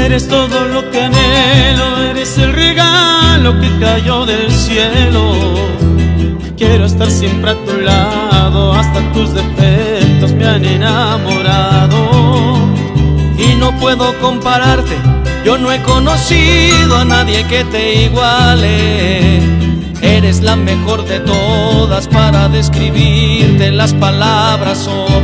Eres todo lo que anhelo, eres el regalo que cayó del cielo. Quiero estar siempre a tu lado, hasta tus defectos me han enamorado. Y no puedo compararte, yo no he conocido a nadie que te iguale. Eres la mejor de todas, para describirte las palabras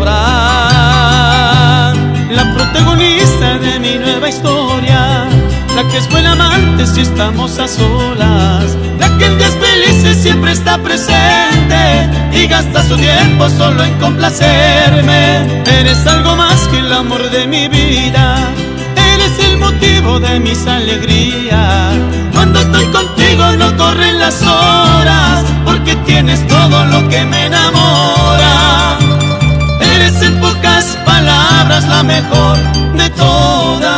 sobran. La protagonista de mi nueva historia, la que es buena amante si estamos a solas, la que en días felices siempre está presente y gasta su tiempo solo en complacerme. Eres algo más que el amor de mi vida, eres el motivo de mis alegrías. Cuando estoy contigo no corren las horas, porque tienes todo lo que me enamora. Eres en pocas palabras la mejor de todas.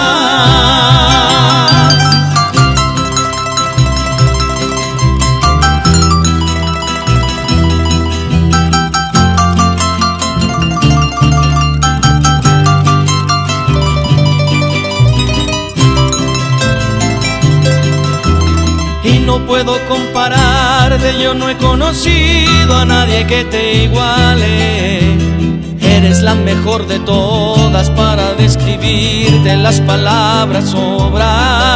Y no puedo compararte, yo no he conocido a nadie que te iguale. Eres la mejor de todas, para describirte las palabras sobran.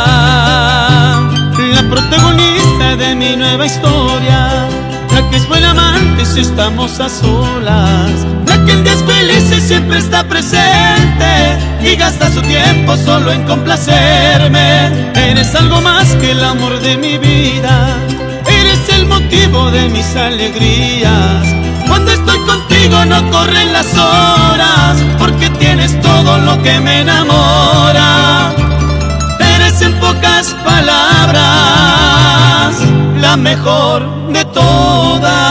La protagonista de mi nueva historia, la que es buena amante si estamos a solas, la que en días felices siempre está presente y gasta su tiempo solo en complacerme. Eres algo más que el amor de mi vida, eres el motivo de mis alegrías. Cuando estoy contigo no corren las horas, porque tienes todo lo que me enamora. Eres en pocas palabras la mejor de todas.